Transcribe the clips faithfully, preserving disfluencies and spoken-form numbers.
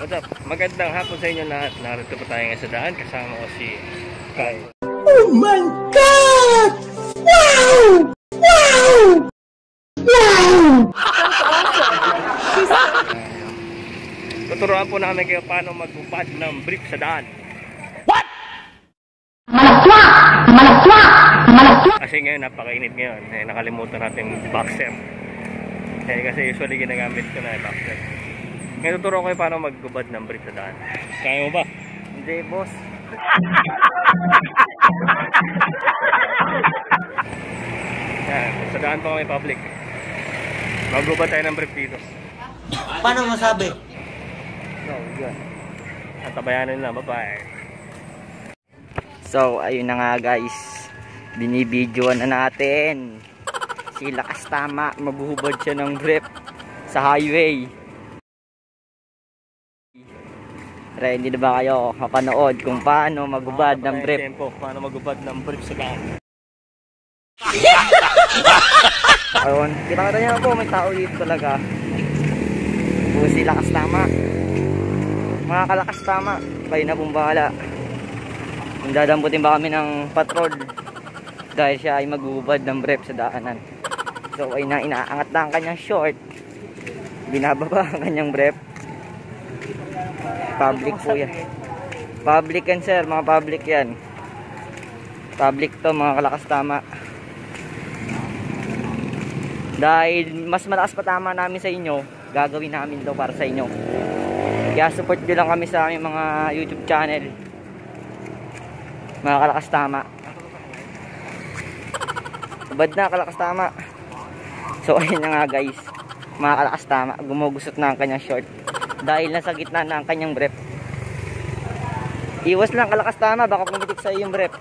What's up? Magandang hapon sa inyo lahat. Narito po tayo ngayon sa daan. Kasama ko si Kai. Oh my God! Wow! Wow! Wow! Tuturuan po namin kayo paano magupad ng brief sa daan. What? Malaswa! Malaswa! Malaswa! Kasi ngayon napakainit ngayon. Eh, nakalimutan natin yung boxer. Eh, kasi usually ginagamit ko na yung boxer. Ngayon tuturuan ko kayo paano maggubad ng brief sa daan. Kaya mo ba? Hindi, boss. Yan, sa daan pa kami public. Maggubad tayo ng brief dito. Paano masabi? So, yun. Natabayanan na, bye-bye. So, ayun na nga guys. Binibidyoan na natin. Si Lakas Tama, mabuhubad siya ng brief sa highway. Ready na ba kayo mapanood kung paano magubad ng brief? Tempo, paano magubad ng brief sa daan. Ayun, kita-kita niyo po, may tao dito talaga. O si Lakas Tama. Mga kalakas tama, kayo na pong bahala. Kung dadamputin ba kami ng patrol dahil siya ay magubad ng brief sa daanan. So ay na inaangat na ang kanyang short, binababa ang kanyang brief. Public po yan. Public yan sir, mga public yan. Public to mga kalakas tama. Dahil mas malakas pa tama namin sa inyo, gagawin namin to para sa inyo. Kaya support nyo lang kami sa aming mga YouTube channel. Mga kalakas tama. Ubad na kalakas tama. So ayun na nga guys, mga kalakas tama, gumugusot na ang kanyang short dahil nasa gitna na ang kanyang brief. Iwas lang kalakas tama, baka pumitik sa iyo yung brief.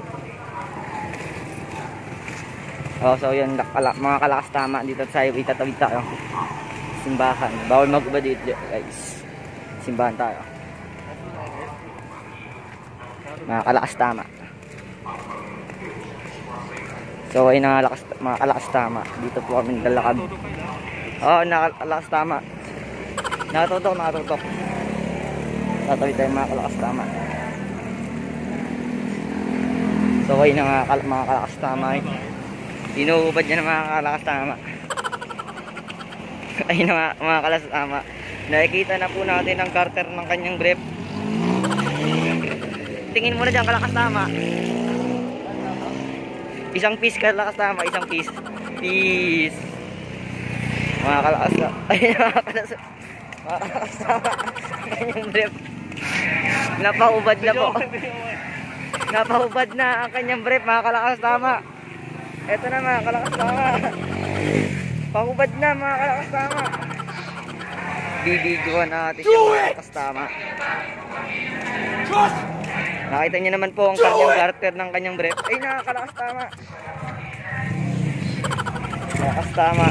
Oh, so yun mga kalakas tama, dito sa highway tatawid tayo. Simbahan, bawal magubad dito guys. Simbahan tayo. Mga kalakas tama. So ayun na lakas, mga kalakas tama. Dito po kami naglalakad. Oo, oh, nakalakas tama. Nakatutok, nakatutok. Tatawid tayo mga kalakas tama. So ayun na nga mga kalakas tama. Inuubad niya ng mga kalakas tama. Ayun na nga mga kalakas tama. Nakikita na po natin ang carter ng kanyang brief. Tingin mo na dyan kalakas tama. Isang piece kalakas tama, isang piece. Piece. Mga kalakas tama. Ayun mga kalakas mga kalakas tama. Kanyang brief. Napahubad na po. Napahubad na ang kanyang brief mga kalakas tama. Eto na mga kalakas tama. Pahubad na mga kalakas tama. Bibidyoan natin siya mga kalakas tama. Nakita niyo naman po ang kanyang garter ng kanyang brief. Ay nakakalakas tama. Kalakas tama.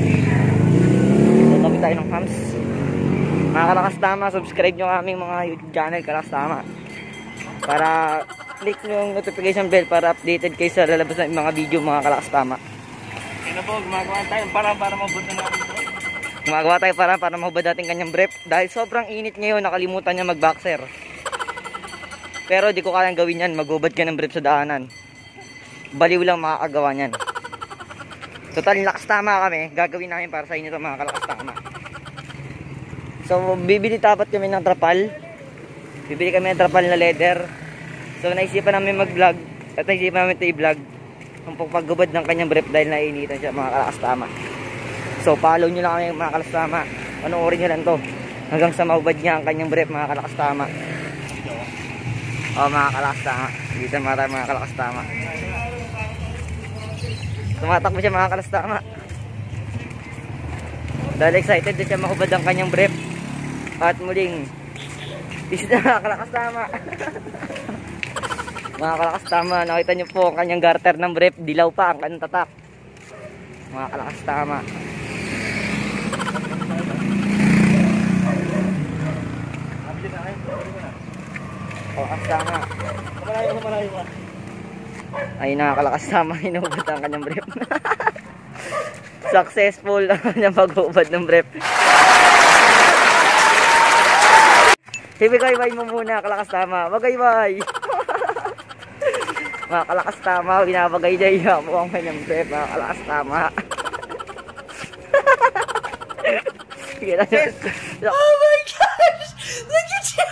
So tabi tayo ng hams. Mga kalakas tama, subscribe nyo aming mga YouTube channel kalakas tama. Para click nyo yung notification bell para updated kayo sa lalabas ng mga video mga kalakas tama. Kaya na po, gumagawa tayo para para mabud na natin. Gumagawa tayo para para mahubad natin kanyang brief. Dahil sobrang init ngayon, nakalimutan niya mag-boxer. Pero di ko kayang gawin yan, magubad ka ng brief sa daanan. Baliw lang makakagawa niyan. Total lakas tama kami, gagawin namin para sa inyo ito mga kalakas tama. So bibili dapat kami ng trapal. Bibili kami ng trapal na leather. So naisipan namin mag-vlog at naisipan namin ito i-vlog ang paggubad ng kanyang brief dahil nainitan siya mga kalakas tama. So follow nyo lang kami mga kalakas tama. Panoorin nyo lang to hanggang sa maubad niya ang kanyang brief mga kalakas tama. O mga kalakas tama. Dito mga mga kalakas tama. Tumatakbo siya mga kalakas tama. Dahil excited din siya makubad ang kanyang brief. At muling is na mga kalakas tama. Mga kalakas tama, nakita nyo po ang kanyang garter ng brief. Dilaw pa ang kanyang tatak. Mga kalakas tama. O, ang tama. Malayo, malayo ka. Ay nakakalakas tama, hinubad ang kanyang brief. Successful ang kanyang pag-ubad ng brief. Sige, bye-bye mo muna, kalakas tama. Bye-bye. Mga kalakas tama, binabagay na iya po ang kanyang brep. Mga kalakas tama. Sige na. Oh my gosh! Look at you!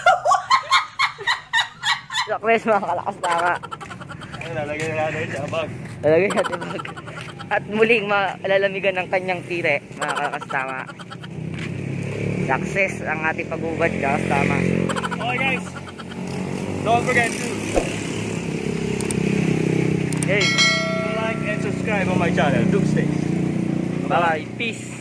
Sakles, mga kalakas tama. Ay, lalagay na natin sa bag. Lalagay natin bag. At muling malalamigan ng kanyang tire, mga kalakas tama. Success ang ating pag-ubad, kalakas tama. Okay guys, don't forget to Hey, like and subscribe on my channel, Doomsday. bye-bye. Peace.